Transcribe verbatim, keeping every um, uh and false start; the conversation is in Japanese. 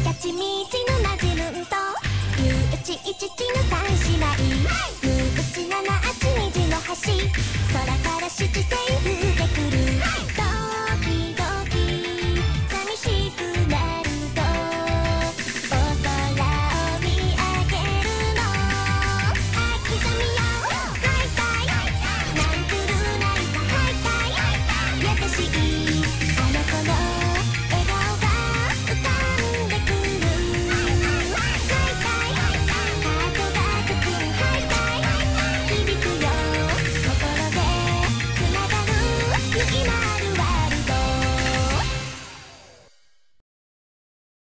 ちみちのなじむんと、ゆうちいちちの三姉妹